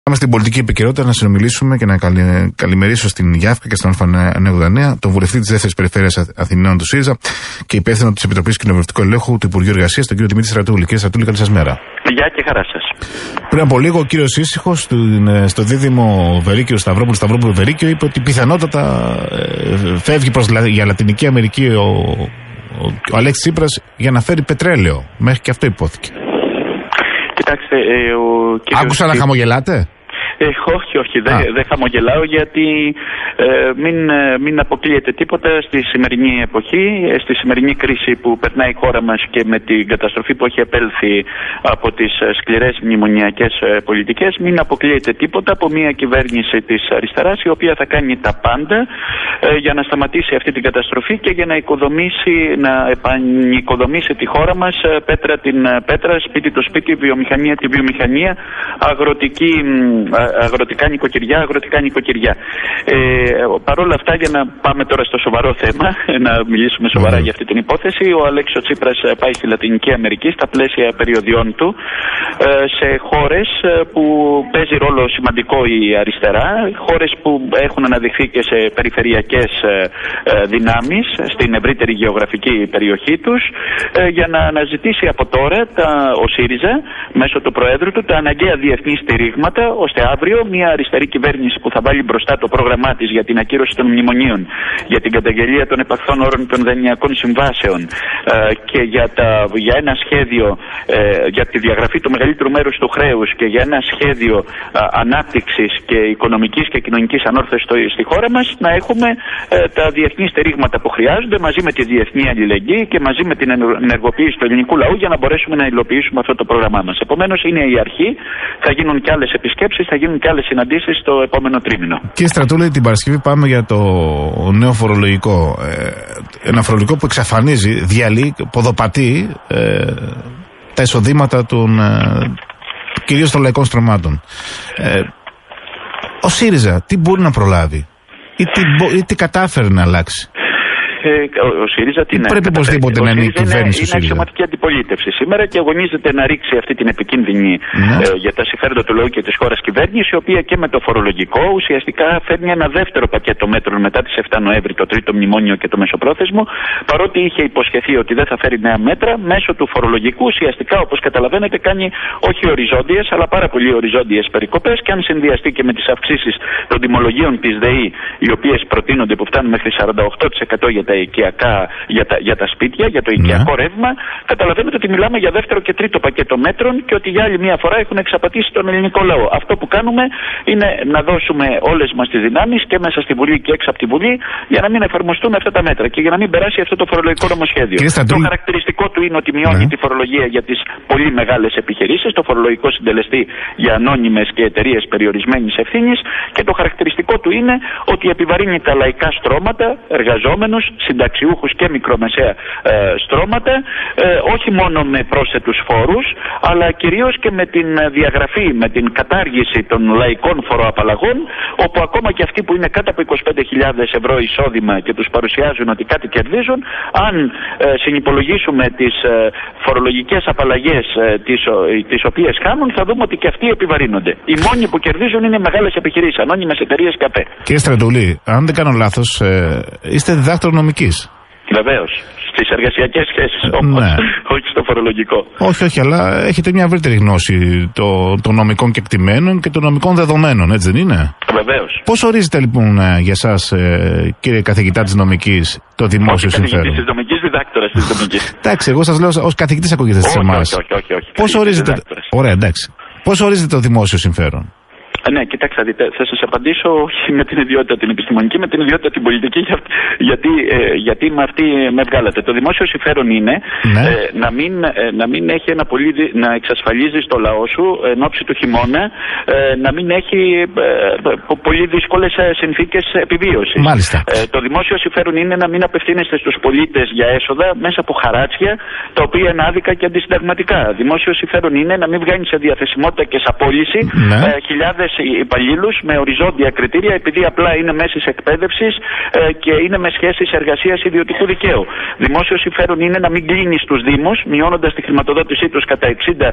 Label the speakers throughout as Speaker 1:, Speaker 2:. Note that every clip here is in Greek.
Speaker 1: Πάμε στην πολιτική επικαιρότητα να συνομιλήσουμε και να καλημερίσω στην Γιάφκα και στον Α989 τον βουλευτή της δεύτερης περιφέρειας Αθηναίων του ΣΥΡΙΖΑ και υπεύθυνο της Επιτροπής Κοινοβουλευτικού Ελέγχου του Υπουργείου Εργασίας, τον κύριο Δημήτρη Στρατούλη. Κύριε Στρατούλη, καλή σας μέρα.
Speaker 2: Γεια και χαρά σας.
Speaker 1: Πριν από λίγο, ο κύριος Ήσυχος στο δίδυμο Βερίκιο Σταυρόπουλο Βερίκιο είπε ότι πιθανότατα φεύγει για Λατινική Αμερική ο Αλέξης Τσίπρας για να φέρει πετρέλαιο. Μέχρι και αυτό υπόθηκε.
Speaker 2: Κοιτάξτε,
Speaker 1: άκουσα να χαμογελάτε.
Speaker 2: Όχι, δεν χαμογελάω, γιατί μην αποκλείεται τίποτα στη σημερινή εποχή, στη σημερινή κρίση που περνάει η χώρα μας και με την καταστροφή που έχει επέλθει από τις σκληρές μνημονιακές πολιτικές. Μην αποκλείεται τίποτα από μια κυβέρνηση της αριστεράς, η οποία θα κάνει τα πάντα για να σταματήσει αυτή την καταστροφή και για να επανοικοδομήσει τη χώρα μας πέτρα την πέτρα, σπίτι το σπίτι, βιομηχανία τη βιομηχανία, αγροτικά νοικοκυριά. Παρ' όλα αυτά, για να πάμε τώρα στο σοβαρό θέμα, να μιλήσουμε σοβαρά για αυτή την υπόθεση, ο Αλέξης Τσίπρας πάει στη Λατινική Αμερική στα πλαίσια περιοδιών του, σε χώρες που παίζει ρόλο σημαντικό η αριστερά, χώρες που έχουν αναδειχθεί και σε περιφερειακές δυνάμεις στην ευρύτερη γεωγραφική περιοχή τους, για να αναζητήσει από τώρα ο ΣΥΡΙΖΑ μέσω του Προέδρου του τα αναγκαία διεθνή στηρίγματα, ώστε αύριο μια αριστερή κυβέρνηση που θα βάλει μπροστά το πρόγραμμά της για την ακύρωση των μνημονίων, για την καταγγελία των επαχθών όρων των δανειακών συμβάσεων και για ένα σχέδιο για τη διαγραφή του μεγαλύτερου μέρους του χρέους και για ένα σχέδιο ανάπτυξης και οικονομικής και κοινωνικής ανόρθωσης στη χώρα μας, να έχουμε τα διεθνή στηρίγματα που χρειάζονται, μαζί με τη διεθνή αλληλεγγύη και μαζί με την ενεργοποίηση του ελληνικού λαού, για να μπορέσουμε να υλοποιήσουμε αυτό το πρόγραμμά μας. Επομένως, είναι η αρχή. Θα γίνουν και άλλες επισκέψεις, θα γίνουν και άλλες συναντήσεις στο επόμενο τρίμηνο. Κύριε
Speaker 1: Στρατούλη, την Παρασκευή πάμε για το νέο φορολογικό. Ένα φορολογικό που εξαφανίζει, διαλύει, ποδοπατεί τα εισοδήματα κυρίως των λαϊκών στρωμάτων. Ο ΣΥΡΙΖΑ τι μπορεί να προλάβει ή τι κατάφερε να αλλάξει?
Speaker 2: Ο ΣΥΡΙΖΑ
Speaker 1: πρέπει οπωσδήποτε να είναι η κυβέρνηση του ΣΥΡΙΖΑ.
Speaker 2: Είναι αξιωματική αντιπολίτευση σήμερα και αγωνίζεται να ρίξει αυτή την επικίνδυνη για τα συμφέροντα του λαού και της χώρας κυβέρνηση, η οποία και με το φορολογικό ουσιαστικά φέρνει ένα δεύτερο πακέτο μέτρων μετά τις 7 Νοέμβρη, το τρίτο μνημόνιο και το μεσοπρόθεσμο, παρότι είχε υποσχεθεί ότι δεν θα φέρει νέα μέτρα. Μέσω του φορολογικού ουσιαστικά, όπως καταλαβαίνετε, κάνει όχι οριζόντιες αλλά πάρα πολύ οριζόντιες περικοπές, και αν συνδυαστεί και με τις αυξήσεις των τιμολογίων της ΔΕΗ, οι οποίες προτείνονται, που φτάνουν μέχρι 48% για τα σπίτια, για το οικιακό ρεύμα, καταλαβαίνετε ότι μιλάμε για δεύτερο και τρίτο πακέτο μέτρων και ότι για άλλη μια φορά έχουν εξαπατήσει τον ελληνικό λαό. Αυτό που κάνουμε είναι να δώσουμε όλες μας τις δυνάμεις και μέσα στη Βουλή και έξω από τη Βουλή, για να μην εφαρμοστούν αυτά τα μέτρα και για να μην περάσει αυτό το φορολογικό νομοσχέδιο. Το χαρακτηριστικό του είναι ότι μειώνει τη φορολογία για τις πολύ μεγάλες επιχειρήσεις, το φορολογικό συντελεστή για ανώνυμες και εταιρείες περιορισμένης ευθύνης, και το χαρακτηριστικό του είναι ότι επιβαρύνει τα λαϊκά στρώματα, εργαζόμενους, συνταξιούχους και μικρομεσαία στρώματα, όχι μόνο με πρόσθετους φόρους, αλλά κυρίως και με την διαγραφή, με την κατάργηση των λαϊκών φοροαπαλλαγών, όπου ακόμα και αυτοί που είναι κάτω από 25.000 ευρώ εισόδημα και τους παρουσιάζουν ότι κάτι κερδίζουν, αν συνυπολογίσουμε τις φορολογικές απαλλαγές τις οποίες κάνουν, θα δούμε ότι και αυτοί επιβαρύνονται. Οι μόνοι που κερδίζουν είναι μεγάλες επιχειρήσεις, ανώνυμες εταιρείες και ΑΠΕ.
Speaker 1: Κύριε Στρατούλη, αν δεν κάνω λάθος, είστε διδάκτορ νομικής.
Speaker 2: Βεβαίως. Στις εργασιακές σχέσεις όμως, όχι στο φορολογικό.
Speaker 1: Όχι, αλλά έχετε μια ευρύτερη γνώση των νομικών κεκτημένων και των νομικών δεδομένων, έτσι δεν είναι?
Speaker 2: Βεβαίως.
Speaker 1: Πώς ορίζετε λοιπόν για εσάς, κύριε καθηγητά της νομικής, το δημόσιο συμφέρον?
Speaker 2: Καθηγητής της νομικής, διδάκτορας της νομικής.
Speaker 1: Εντάξει, εγώ σας λέω ως καθηγητής ακούγεται στις εμάς.
Speaker 2: Όχι.
Speaker 1: Πώς ορίζετε? Ωραία, εντάξει. Πώς ορίζετε το δημόσιο συμφέρον?
Speaker 2: Ναι, κοιτάξτε, θα σας απαντήσω όχι με την ιδιότητα την επιστημονική, με την ιδιότητα την πολιτική, γιατί με αυτή με βγάλατε. Το δημόσιο συμφέρον είναι να μην έχει να εξασφαλίζει στο λαό σου εν ώψη του χειμώνα, να μην έχει πολύ δύσκολες συνθήκες επιβίωσης.
Speaker 1: Μάλιστα.
Speaker 2: Το δημόσιο συμφέρον είναι να μην απευθύνεστε στους πολίτες για έσοδα μέσα από χαράτσια, τα οποία είναι άδικα και αντισυνταγματικά. Δημόσιο συμφέρον είναι να μην βγαίνει σε διαθεσιμότητα και σε απόλυση χιλιάδες υπαλλήλους με οριζόντια κριτήρια, επειδή απλά είναι μέσης εκπαίδευσης και είναι με σχέσεις εργασίας ιδιωτικού δικαίου. Δημόσιο συμφέρον είναι να μην κλείνει στους Δήμους, μειώνοντας τη χρηματοδότησή τους κατά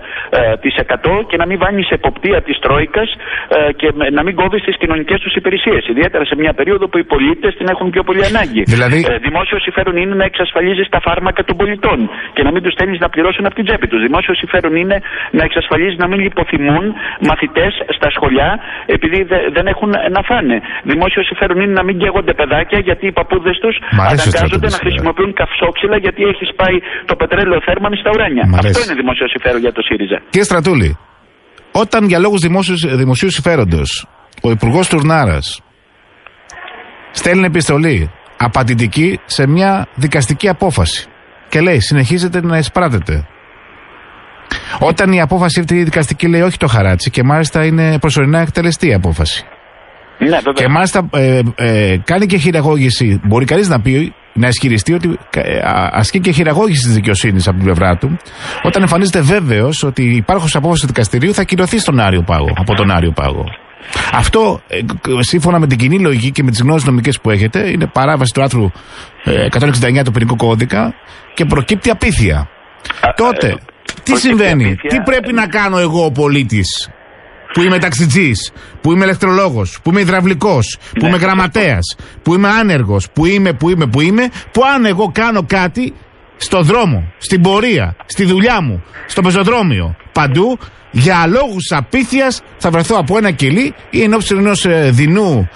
Speaker 2: 60% και να μην βάλει σε εποπτεία της Τρόικας και να μην κόβει στις κοινωνικές τους υπηρεσίες. Ιδιαίτερα σε μια περίοδο που οι πολίτες την έχουν πιο πολύ ανάγκη.
Speaker 1: Δηλαδή...
Speaker 2: Δημόσιο συμφέρον είναι να εξασφαλίζεις τα φάρμακα των πολιτών και να μην τους στέλνεις να πληρώσουν από την τσέπη τους. Δημόσιο συμφέρον είναι να εξασφαλίζεις να μην λιποθυμούν μαθητές στα σχολιά επειδή δεν έχουν να φάνε. Δημόσιο συμφέρον είναι να μην καίγονται παιδάκια γιατί οι παππούδες τους αναγκάζονται να χρησιμοποιούν καυσόξυλα γιατί έχει σπάει το πετρέλαιο θέρμανη στα ουράνια. Αυτό είναι δημόσιο συμφέρον για το ΣΥΡΙΖΑ.
Speaker 1: Κύριε Στρατούλη, όταν για λόγους δημοσίου συμφέροντος ο Υπουργός Τουρνάρας στέλνει επιστολή απαντητική σε μια δικαστική απόφαση και λέει συνεχίζετε να εισπράτετε. Όταν η απόφαση αυτή η δικαστική λέει όχι το χαράτσι και μάλιστα είναι προσωρινά εκτελεστή η απόφαση.
Speaker 2: Ναι,
Speaker 1: και μάλιστα κάνει και χειραγώγηση. Μπορεί κανείς να πει, να ισχυριστεί ότι ασκεί και χειραγώγηση της δικαιοσύνης από την πλευρά του, όταν εμφανίζεται βέβαιος ότι η υπάρχουσα απόφαση του δικαστηρίου θα κυρωθεί στον Άριο Πάγο, από τον Άριο Πάγο. Αυτό, σύμφωνα με την κοινή λογική και με τις γνώσεις νομικές που έχετε, είναι παράβαση του άρθρου 169 του ποινικού κώδικα και προκύπτει απίθεια. Τότε, τι συμβαίνει, τι πρέπει να κάνω εγώ ο πολίτης, που είμαι ταξιτζής, που είμαι ηλεκτρολόγος, που είμαι υδραυλικός, που είμαι γραμματέας, που είμαι άνεργος, που αν εγώ κάνω κάτι στο δρόμο, στην πορεία, στη δουλειά μου, στο πεζοδρόμιο, παντού, για λόγους απίθειας θα βρεθώ από ένα κελί ή ενώπιση ενός δεινού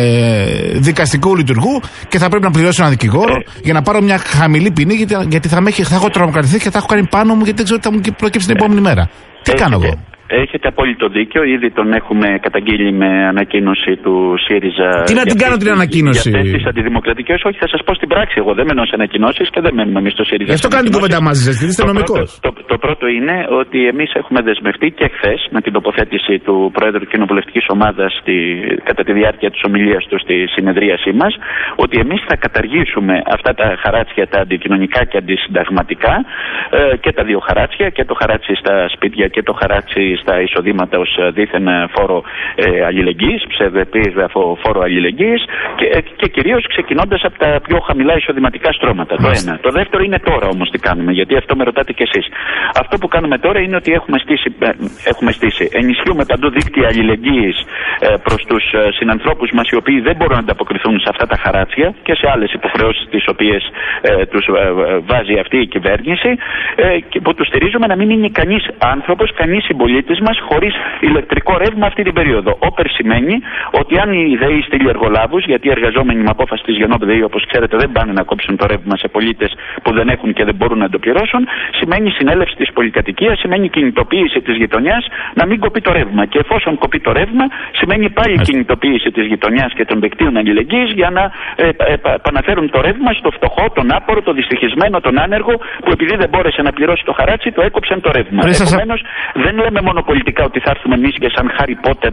Speaker 1: δικαστικού λειτουργού και θα πρέπει να πληρώσω έναν δικηγόρο για να πάρω μια χαμηλή ποινή γιατί θα έχω τρομοκρατηθεί και θα έχω κάνει πάνω μου γιατί δεν ξέρω τι θα μου προκύψει την επόμενη μέρα. Τι κάνω εγώ?
Speaker 2: Έχετε απόλυτο δίκιο. Ήδη τον έχουμε καταγγείλει με ανακοίνωση του ΣΥΡΙΖΑ.
Speaker 1: Τι να την κάνω την ανακοίνωση?
Speaker 2: Για τις αντιδημοκρατικές, όχι, θα σας πω στην πράξη. Εγώ δεν μένω σε ανακοινώσεις και δεν μένουμε εμείς στο ΣΥΡΙΖΑ.
Speaker 1: Αυτό κάνει την κουβέντα μαζί σας, γιατί είστε νομικός.
Speaker 2: Το πρώτο είναι ότι εμείς έχουμε δεσμευτεί και χθες με την τοποθέτηση του Προέδρου Κοινοβουλευτικής Ομάδας κατά τη διάρκεια της ομιλίας του στη συνεδρίασή μας, ότι εμείς θα καταργήσουμε αυτά τα χαράτσια, τα αντικοινωνικά και αντισυνταγματικά, και τα δύο χαράτσια, και το χαράτσι στα σπίτια και το χαράτσι στα εισοδήματα ως δίθεν φόρο αλληλεγγύης, ψευδεπίγραφο φόρο αλληλεγγύης και κυρίως ξεκινώντας από τα πιο χαμηλά εισοδηματικά στρώματα. Το ένα. Το δεύτερο είναι τώρα όμως τι κάνουμε, γιατί αυτό με ρωτάτε κι εσείς. Αυτό που κάνουμε τώρα είναι ότι έχουμε στήσει ενισχύουμε παντού δίκτυα αλληλεγγύης προς τους συνανθρώπους μας οι οποίοι δεν μπορούν να ανταποκριθούν σε αυτά τα χαράτσια και σε άλλες υποχρεώσεις τις οποίες τους βάζει αυτή η κυβέρνηση και που τους στηρίζουμε να μην είναι κανείς άνθρωπος, κανείς συμπολίτης μας χωρίς ηλεκτρικό ρεύμα αυτή την περίοδο. Όπερ σημαίνει ότι αν οι ΔΕΗ στείλει εργολάβους, γιατί οι εργαζόμενοι με απόφαση της Γενόπ ΔΕΗ, όπως ξέρετε, δεν πάνε να κόψουν το ρεύμα σε πολίτες που δεν έχουν και δεν μπορούν να το πληρώσουν, σημαίνει συνέλευση της πολυκατοικίας, σημαίνει κινητοποίηση της γειτονιάς να μην κοπεί το ρεύμα. Και εφόσον κοπεί το ρεύμα, σημαίνει πάλι κινητοποίηση της γειτονιάς και των δικτύων αλληλεγγύης για να επαναφέρουν το ρεύμα στο φτωχό, τον άπορο, τον δυστυχισμένο, τον άνεργο, που επειδή δεν μπόρεσε να πληρώσει το χαράτσι, το έκοψαν το ρεύμα. Επομένως, δεν λέμε μόνο πολιτικά ότι θα έρθουμε εμείς και σαν Χάρι Πότερ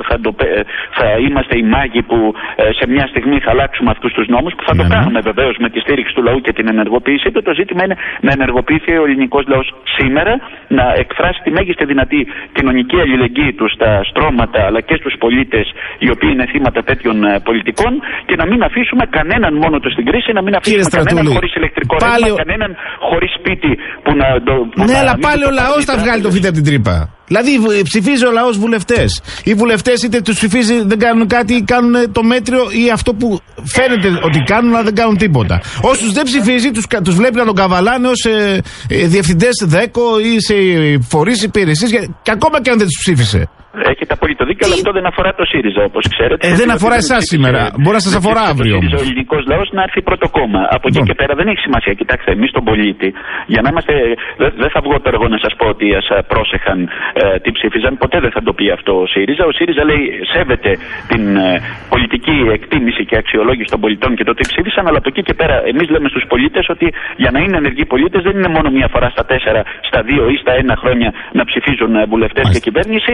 Speaker 2: θα είμαστε οι μάγοι που σε μια στιγμή θα αλλάξουμε αυτούς τους νόμους, που θα το κάνουμε βεβαίως με τη στήριξη του λαού και την ενεργοποίησή του. Το ζήτημα είναι να ενεργοποιηθεί ο ελληνικός λαός σήμερα, να εκφράσει τη μέγιστη δυνατή κοινωνική αλληλεγγύη του στα στρώματα αλλά και στους πολίτες οι οποίοι είναι θύματα τέτοιων πολιτικών και να μην αφήσουμε κανέναν μόνο του στην κρίση, να μην αφήσουμε κανέναν χωρίς ηλεκτρικό ρεύμα, κανέναν χωρίς σπίτι που να το.
Speaker 1: Ναι, αλλά πάλι ο λαός θα βγάλει το φύλλο από την τρύπα. Δηλαδή ψηφίζει ο λαός βουλευτές. Οι βουλευτές είτε τους ψηφίζει δεν κάνουν κάτι ή κάνουν το μέτριο ή αυτό που φαίνεται ότι κάνουν αλλά δεν κάνουν τίποτα. Όσους δεν ψηφίζει τους βλέπει να τον καβαλάνε ως διευθυντές ΔΕΚΟ ή σε φορείς υπηρεσίες και ακόμα και αν δεν τους ψήφισε.
Speaker 2: Έχετε απόλυτο δίκιο, αλλά αυτό δεν αφορά το ΣΥΡΙΖΑ, όπως ξέρετε.
Speaker 1: Δεν αφορά εσάς σήμερα. Μπορεί να σας αφορά αύριο.
Speaker 2: Ο ελληνικός λαός να έρθει πρώτο κόμμα. Από εκεί και πέρα δεν έχει σημασία. Κοιτάξτε, εμείς τον πολίτη, για να είμαστε. Δεν θα βγω τώρα εγώ να σας πω ότι πρόσεχαν τι ψήφιζαν. Ποτέ δεν θα το πει αυτό ο ΣΥΡΙΖΑ. Ο ΣΥΡΙΖΑ λέει σέβεται την πολιτική εκτίμηση και αξιολόγηση των πολιτών και το τι ψήφισαν, αλλά από εκεί και πέρα εμείς λέμε στους πολίτες ότι για να είναι ενεργοί πολίτες δεν είναι μόνο μία φορά στα 4, στα 2 ή στα 1 χρόνια να ψηφίζουν βουλευτές και κυβέρνηση. Εμείς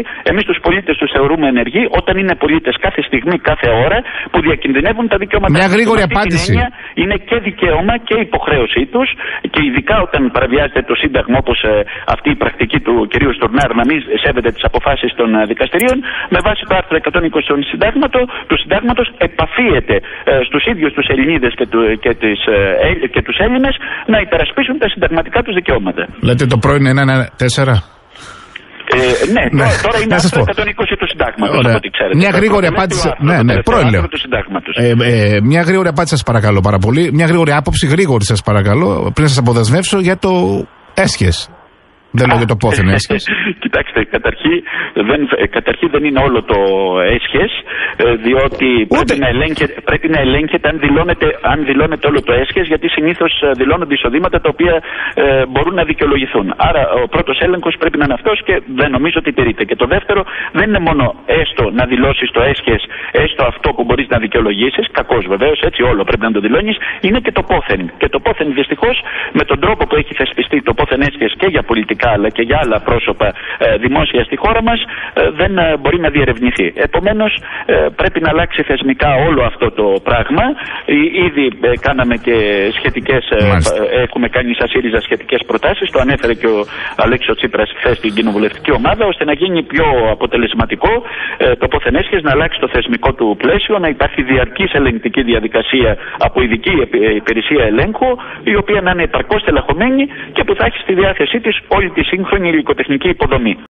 Speaker 2: εμείς τους πολίτες τους θεωρούμε ενεργοί όταν είναι πολίτες κάθε στιγμή, κάθε ώρα που διακινδυνεύουν τα δικαιώματά τους.
Speaker 1: Μια γρήγορη απάντηση.
Speaker 2: Είναι και δικαίωμα και υποχρέωσή τους, και ειδικά όταν παραβιάζεται το Σύνταγμα, όπως αυτή η πρακτική του κυρίου Στουρνάρ, να μην σέβεται τις αποφάσεις των δικαστηρίων, με βάση το άρθρο 120 του Συντάγματος επαφίεται στους ίδιους τους Ελληνίδες και τους Έλληνες να υπερασπίσουν τα συνταγματικά τους δικαιώματα.
Speaker 1: Λέτε το πρώην 114.
Speaker 2: Ναι, τώρα είναι άρθρο 120 του Συντάγματος, από ό,τι ξέρετε.
Speaker 1: Μια γρήγορη απάντηση. Πρώην λέω. Μια γρήγορη απάντηση, σας παρακαλώ πάρα πολύ. Μια γρήγορη άποψη, γρήγορη σας παρακαλώ, πριν σας αποδεσμεύσω για το έσχες. Δεν λέω για το πόθεν έσχες.
Speaker 2: Κοιτάξτε, καταρχήν δεν είναι όλο το έσχες, διότι πρέπει να ελέγχεται αν δηλώνεται όλο το έσχες, γιατί συνήθως δηλώνονται εισοδήματα τα οποία μπορούν να δικαιολογηθούν. Άρα ο πρώτος έλεγχος πρέπει να είναι αυτός και δεν νομίζω ότι τηρείται. Και το δεύτερο δεν είναι μόνο έστω να δηλώσεις το έσχες, έστω αυτό που μπορείς να δικαιολογήσεις, κακώς βεβαίως, έτσι όλο πρέπει να το δηλώνεις, είναι και το πόθεν. Και το πόθεν δυστυχώς με τον τρόπο που έχει θεσπιστεί το πόθεν έσχες και για πολιτικά αλλά και για άλλα πρόσωπα δημόσια στη χώρα μας δεν μπορεί να διερευνηθεί. Επομένως πρέπει να αλλάξει θεσμικά όλο αυτό το πράγμα. Ήδη κάναμε και σχετικές, έχουμε κάνει σαν ΣΥΡΙΖΑ σχετικές προτάσεις, το ανέφερε και ο Αλέξης Τσίπρας χθες στην κοινοβουλευτική ομάδα, ώστε να γίνει πιο αποτελεσματικό το πόθεν έσχες, να αλλάξει το θεσμικό του πλαίσιο, να υπάρχει διαρκής ελεγκτική διαδικασία από ειδική υπηρεσία ελέγχου, η οποία να είναι επαρκώς τελαχωμένη και που θα έχει στη διάθεσή της όλη τη σύγχρονη υλικοτεχνική υποδομή.